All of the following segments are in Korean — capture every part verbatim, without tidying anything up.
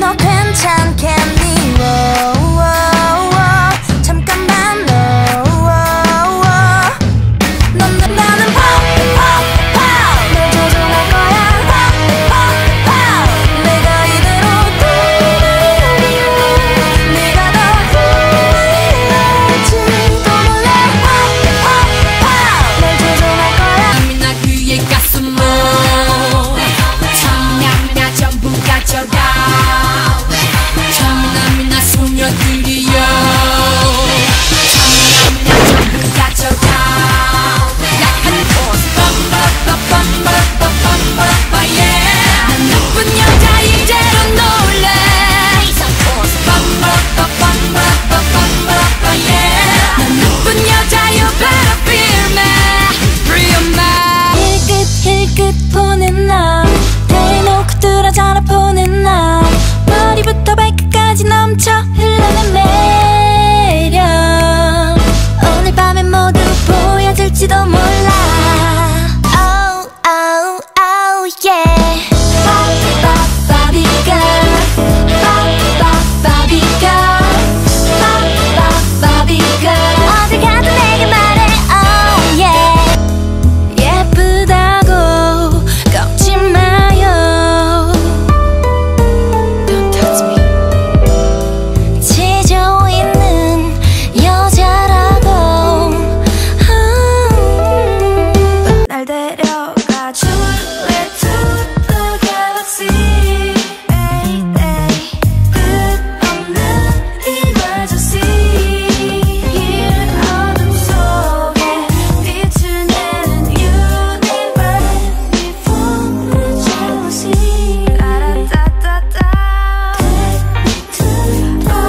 너 괜찮겠니? 잠깐만 넌 나는 pop pop pop 널 조종할 거야 pop pop pop 내가 이대로 떠나면 네가 더 후회할지도 몰라 pop pop pop 널 조종할 거야 나 그의 가슴을 청량이나 전부 가져가 청량이나 소녀들이여 청량이나 전부 가져가 약한 포스 빰빰빰빰빰빰빰빰 yeah 난 나쁜 여자 이제는 놀래 빰빰빰빰빰빰빰빰 yeah 난 나쁜 여자 you better feel me free your mind 힐끗 힐끗 보는 날 대놓고 뚫어져라 보는 날 머리부터 발끝까지 넘쳐 흘러는 매력 오늘 밤엔 모두 보여줄지도 몰라 Oh oh oh yeah Bop bop Barbie girl Bop bop Barbie girl Bop bop Barbie girl 어딜 가도 내게 말해 Oh yeah 예쁘다고 꺾지 마요 Don't touch me 지져 있는 여자라고 음. 날 데려가줘 Let's to the galaxy hey, hey. 끝없는 emergency Here 어둠 속에 빛을 내는 universe We fall with jealousy 따라따따따 Take me to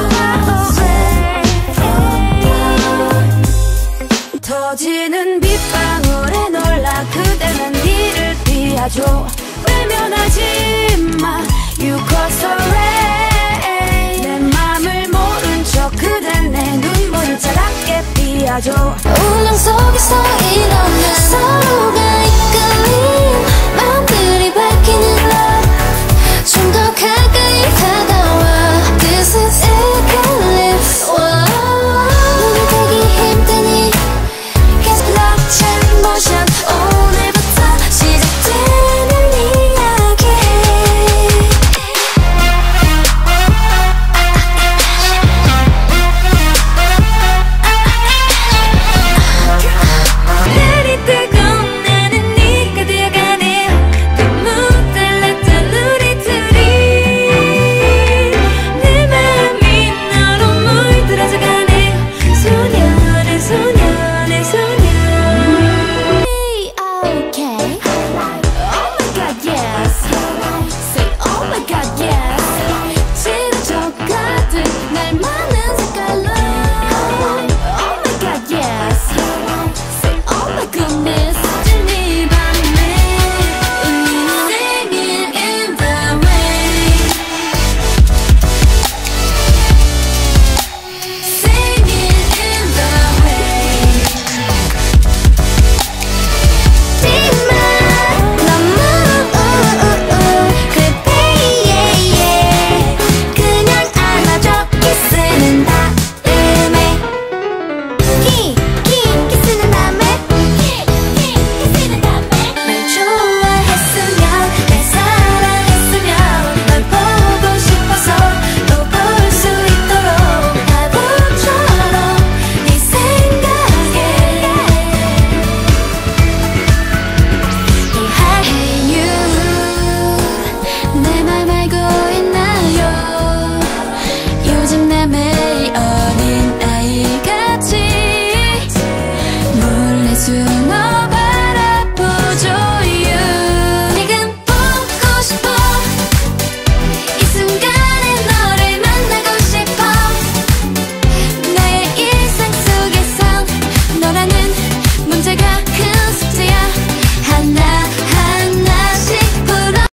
far away 터지는 빗방울에 놀라 그대는 이를 띄워줘 외면하지 마 You cause a rain 내 맘을 모른 척 그댄 내 눈물을 차갑게 삐어줘 운명 속에서 일어나 서로가 이끌린